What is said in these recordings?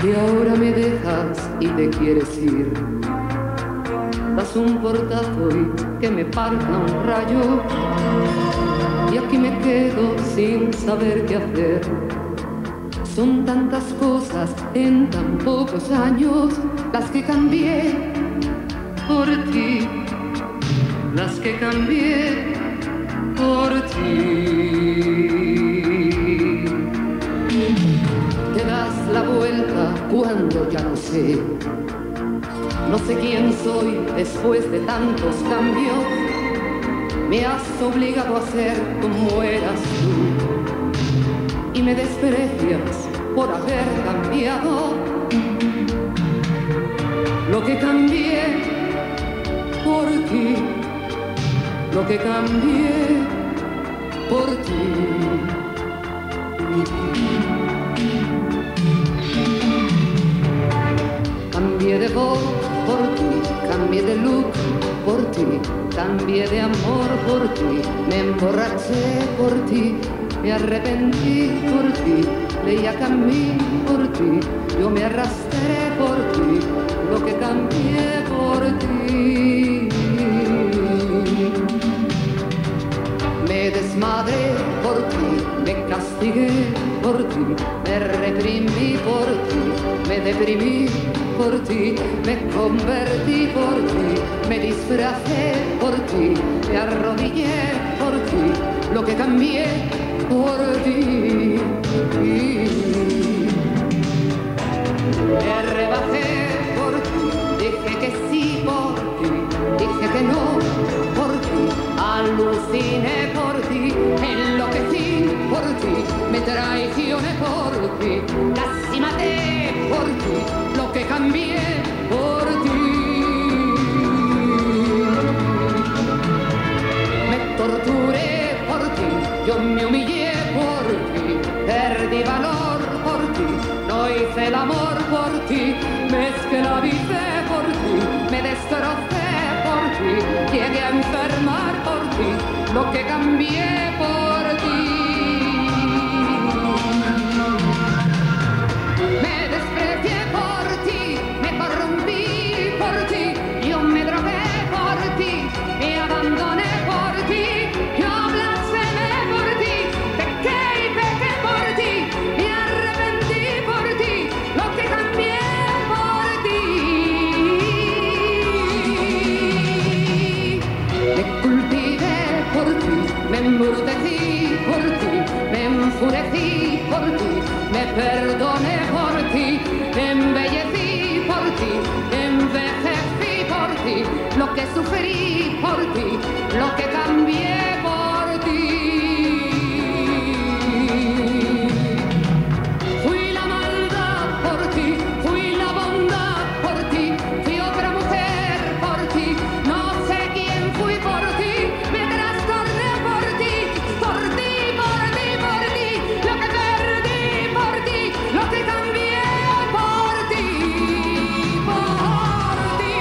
Y ahora me dejas y te quieres ir. Das un portazo y que me parta un rayo. Y aquí me quedo sin saber qué hacer. Son tantas cosas en tan pocos años las que cambié por ti, las que cambié por ti. Te das la vuelta cuando ya no sé. No sé quién soy después de tantos cambios. Me has obligado a ser como eras tú. Y me desprecias por haber cambiado. Lo que cambié por ti. Lo que cambié por ti. Cambié de voz por ti, cambié de look por ti, cambié de amor por ti, me emborraché por ti, me arrepentí por ti, leía camino por ti, yo me arrastré por ti, lo que cambié por ti. Me desmadré por ti, me castigué por ti, me reprimí por ti, me deprimí por ti, me convertí por ti, me disfracé por ti, me arrodillé por ti, lo que cambié por ti. Me rebajé por ti, dije que sí por ti, dije que no por ti, aluciné por ti, enloquecí por ti, me traicioné por ti, casi maté por ti, lo que cambié por ti. Me torturé por ti, yo me humillé por ti, perdí valor por ti, no hice el amor por ti, me esclavicé por ti, me destrocé por ti, llegué a enfermar por ti, lo que cambié por ti. Me desprecié por ti, me corrompí por ti, yo me drogué por ti, me abandoné por ti, yo blasfemé por ti, pequé y pequé por ti, me arrepentí por ti, lo que cambié por ti. Me cultivé por ti, me embrutecí por ti, me enfurecí por ti, me perdoné por ti, embellecí por ti, envejecí por ti, lo que sufrí por ti, lo que cambié por ti. Fui la maldad por ti, fui la bondad por ti, fui otra mujer por ti, no sé quién fui por ti, me trastorné por ti, por ti, por ti, por ti, lo que perdí por ti, lo que cambié por ti, por ti.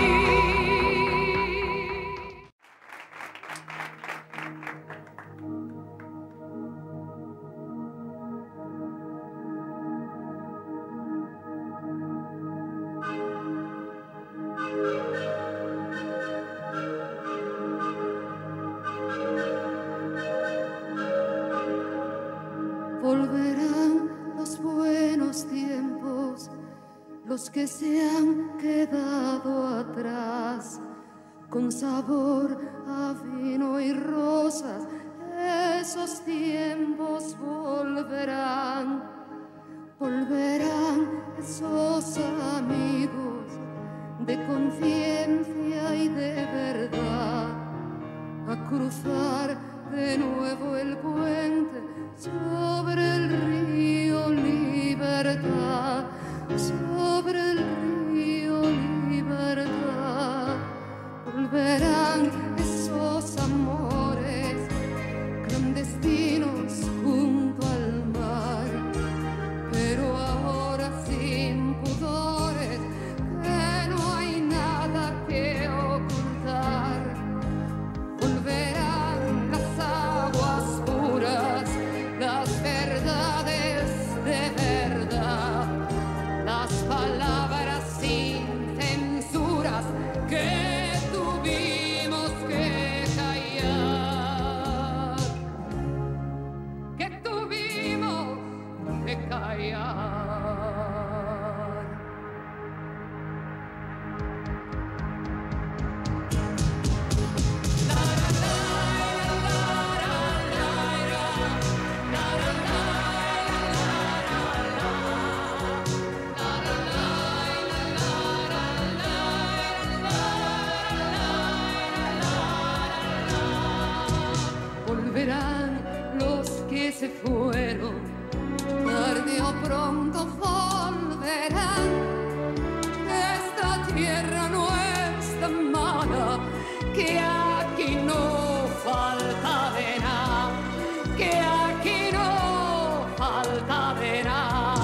Volverán los buenos tiempos, los que se han quedado atrás, con sabor a vino y rosas, esos tiempos volverán. Volverán esos amigos de conciencia y de verdad, a cruzar de nuevo el puente sobre el río Libertad, sobre el río Libertad. Volverán esos amores clandestinos junto al mar, pero ahora sin pudores, que no hay nada que ocultar. Volverán las aguas puras, las verdades que aquí no falta de nada, que aquí no falta de nada.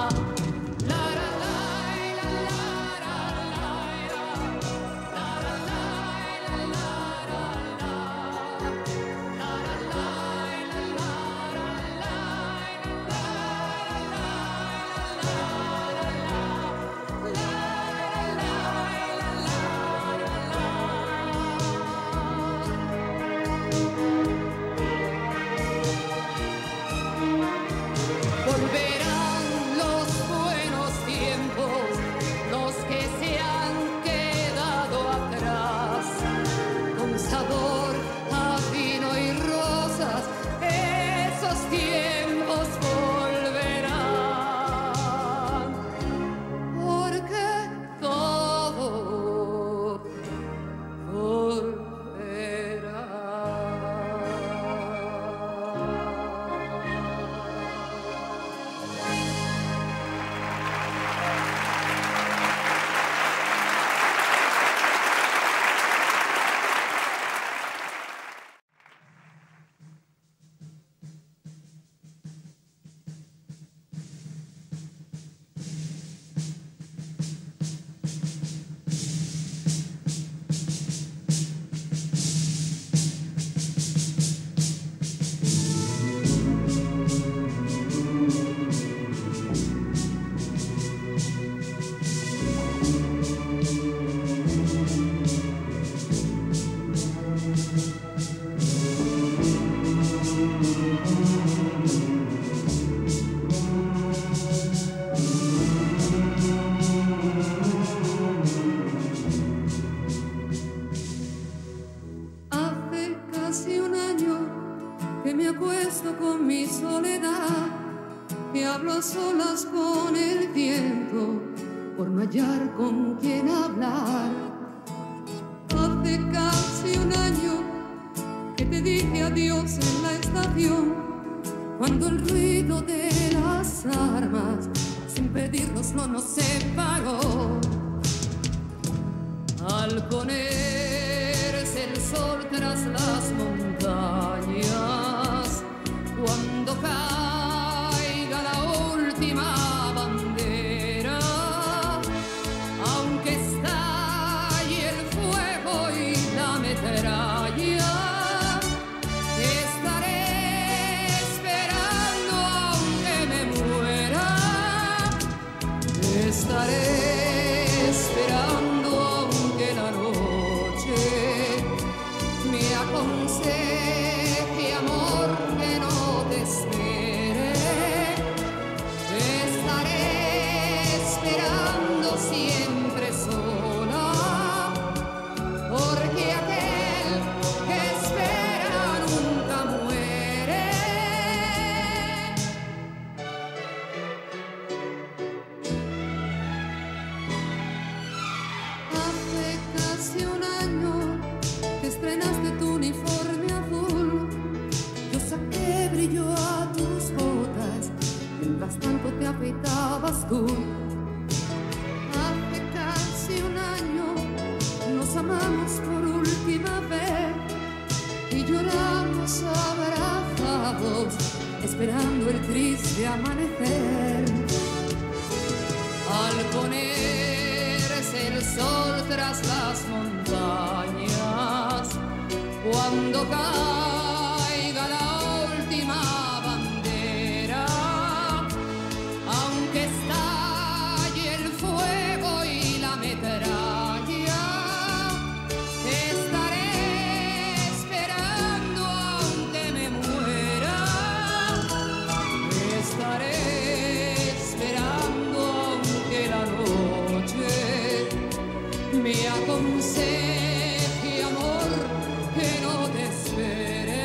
Con mi soledad, que hablo solas con el viento por no hallar con quien hablar. Hace casi un año que te dije adiós en la estación, cuando el ruido de las armas sin pedirnoslo nos separó. Al ponerse el sol tras las montañas, cuando caiga la última bandera, aunque estalle el fuego y la metralla, estaré esperando aunque me muera. Estaré esperando aunque la noche me aconseje, amor, que no te espere. Estaré esperando siempre sola, porque aquel que espera nunca muere. Hace casi un año que estrenaste tu uniforme azul, yo saqué brillo a tus botas mientras tanto te afeitabas tú. Hace casi un año nos amamos por última vez y lloramos abrazados esperando el triste amanecer. Al ponerse el sol tras las montañas, cuando caiga la última bandera, aunque estalle el fuego y la metralla, estaré esperando aunque me muera. Estaré esperando aunque la noche me aconseje, amor, que no te espere.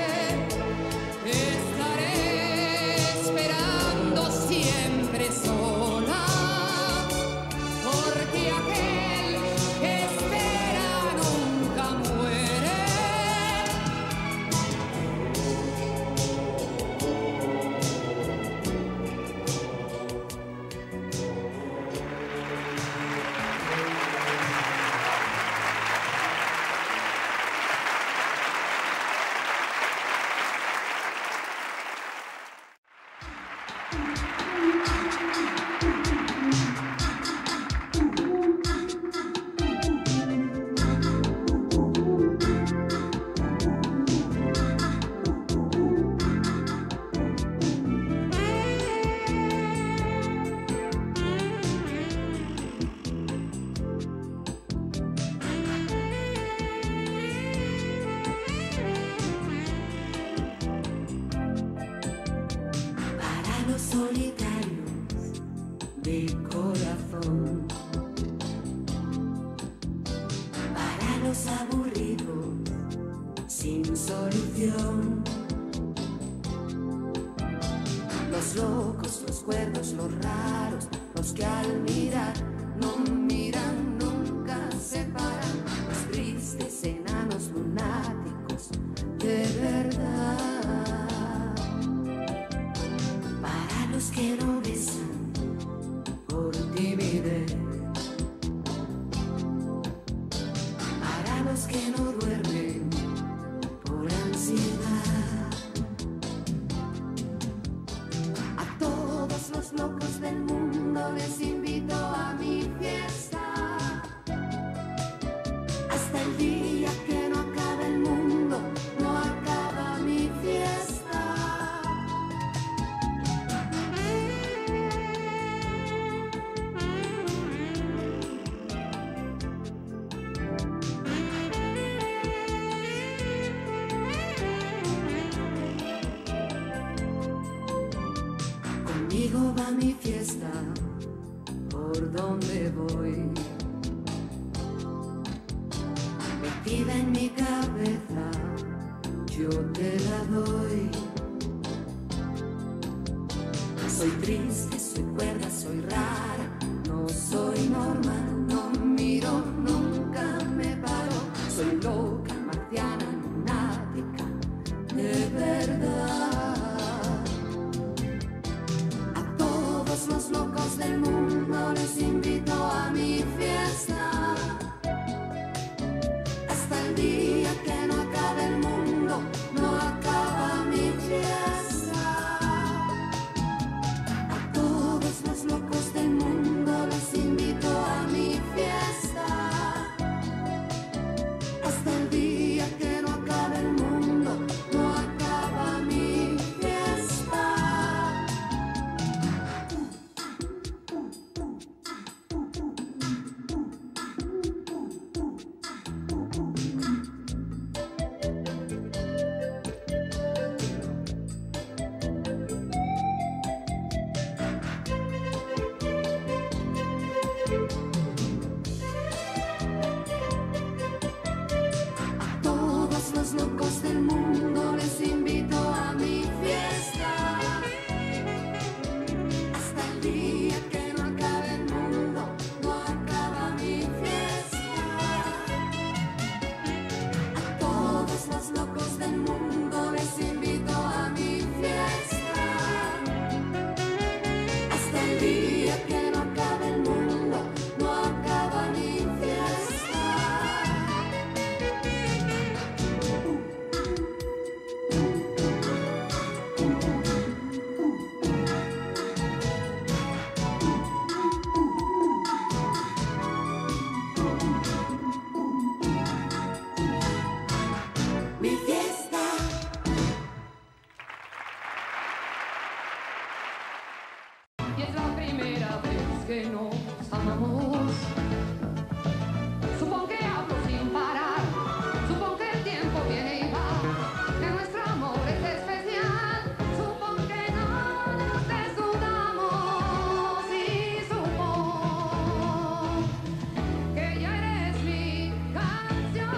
Estaré esperando siempre sola, porque aquel que espera nunca muere. solitarios de corazón, para los aburridos sin solución, los locos, los cuerdos, los raros, los que al mirar no miran, nunca se paran, los tristes enanos lunáticos de verdad, para los que no besan por timidez, para los que no duermen por ansiedad, a todos los locos del mundo les invito a mi fiesta, hasta el día que no acabe el mundo, no acaba mi fiesta. Conmigo va mi fiesta, por donde voy, metida en mi cabeza, yo te la doy. Soy triste, soy cuerda, soy rara, no soy normal, no miro, nunca me paro, soy loca, marciana, lunática, de verdad. A todos los locos del mundo les invito a mi fiesta, hasta el día que no acabe el mundo, no acaba mi fiesta. A todos los locos del mundo les invito a mi fiesta, hasta el día que no acabe el mundo, no acaba mi fiesta. A todos los locos del mundo les invito a mi fiesta, hasta el día que no acabe el mundo, no acaba mi fiesta. A todos los locos del mundo les invito a mi fiesta, hasta el día que no acabe el mundo, no acaba mi fiesta. Mi fiesta. Y es la primera vez que nos amamos. Supongo que hablo sin parar, supongo que el tiempo viene y va, que nuestro amor es especial, supongo que no nos desnudamos y supongo que ya eres mi canción.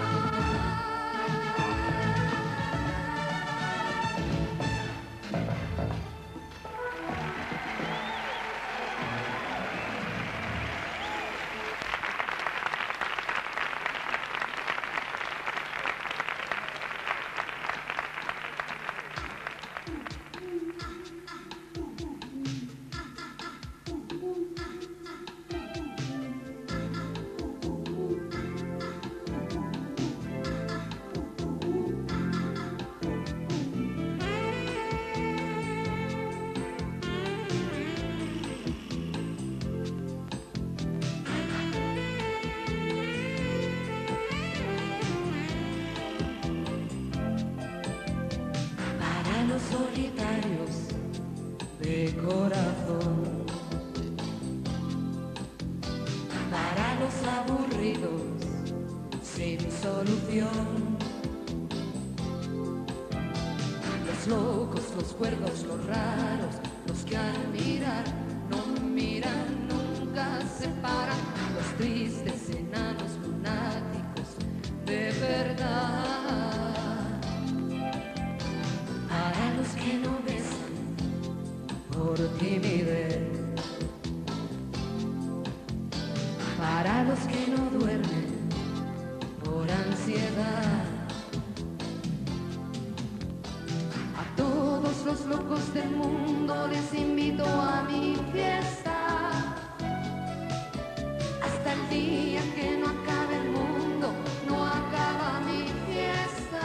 Solitarios de corazón, para los aburridos sin solución, los locos los cuerdos, los raros, los que al mirar no miran, nunca se paran, los tristes enanos lunáticos de verdad. Para los que no besan por timidez, para los que no duermen por ansiedad, a todos los locos del mundo les invito a mi fiesta, hasta el día que no acabe el mundo, no acaba mi fiesta.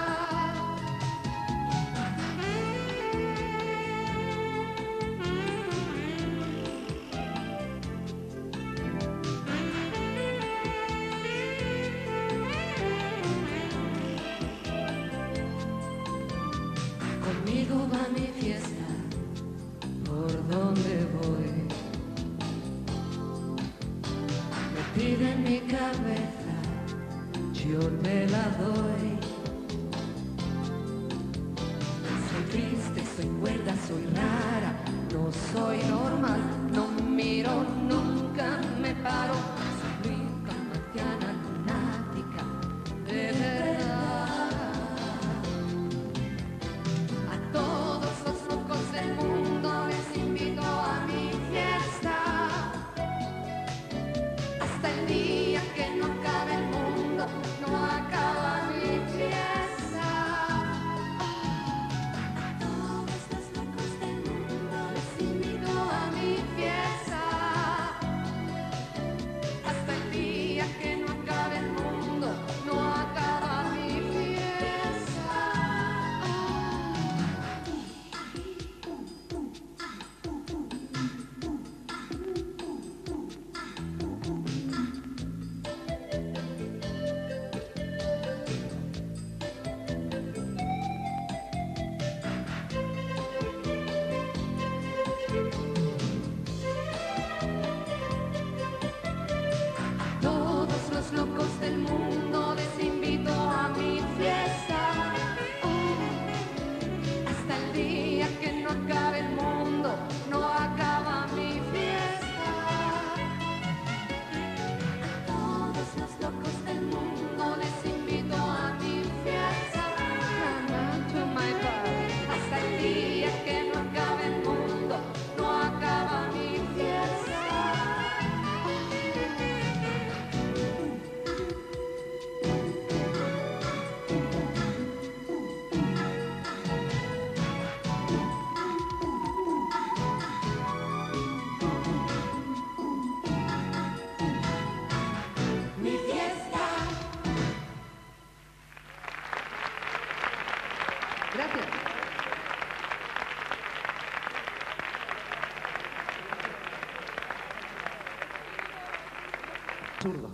Conmigo va mi fiesta, por donde voy. Metida en mi cabeza, yo te la doy. Soy triste, soy cuerda, soy rara, no soy normal, no miro, nunca me paro. Soy rica, marciana, lunática, de verdad. A todos los locos del mundo les invito a mi fiesta, hasta el día que no acabe el mundo, no acaba mi fiesta. A todos los locos del mundo les invito a mi fiesta, hasta el día que no acabe el mundo, no acaba mi fiesta. Todos los locos del mundo les invito a mi fiesta, hasta el día que no acabe el mundo, no acaba mi fiesta. Todos los locos del mundo les invito a mi fiesta, hasta el día que no acabe el mundo, no acaba mi fiesta. Mi fiesta. Gracias. Zurdo.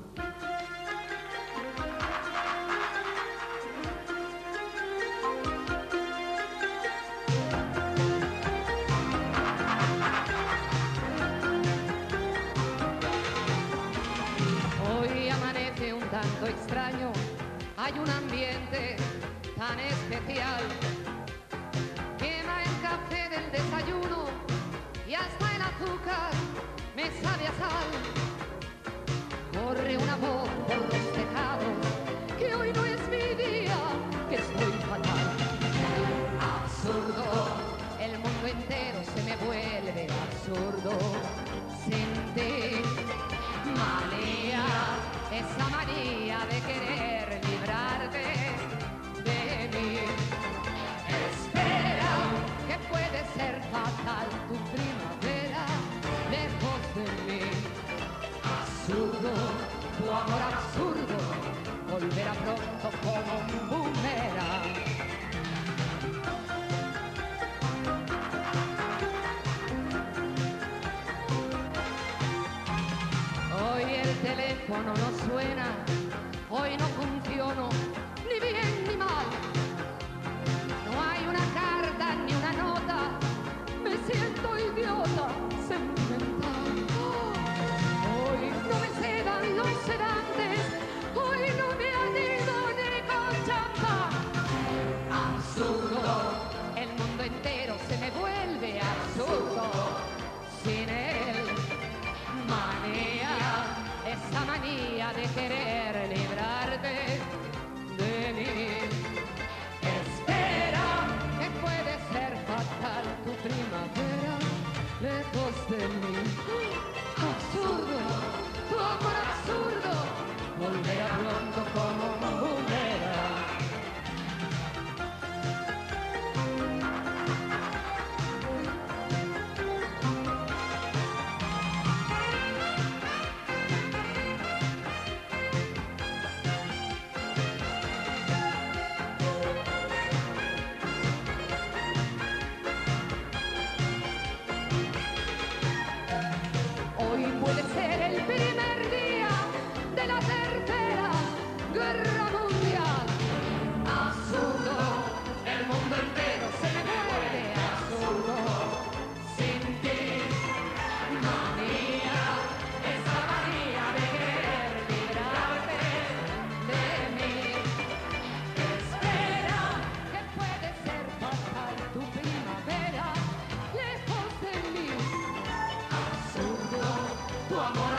Hoy amanece un tanto extraño, hay un ambiente tan especial. Quema el café del desayuno y hasta el azúcar me sabe a sal. Corre una voz por los tejados, que hoy no es mi día, que estoy fatal. Absurdo, el mundo entero se me vuelve absurdo. Sentir manía, esa manía de querer librarte de mí. Espera, que puede ser fatal tu primavera lejos de mí. Absurdo, tu amor absurdo, volverá pronto como un boomerang. Hoy el teléfono no suena, hoy no funciono, ni bien ni mal. No hay una carta ni una nota, me siento idiota, sentimental. Hoy no me cedan los sedantes, hoy no me animo ni con champán. Absurdo, el mundo entero amor.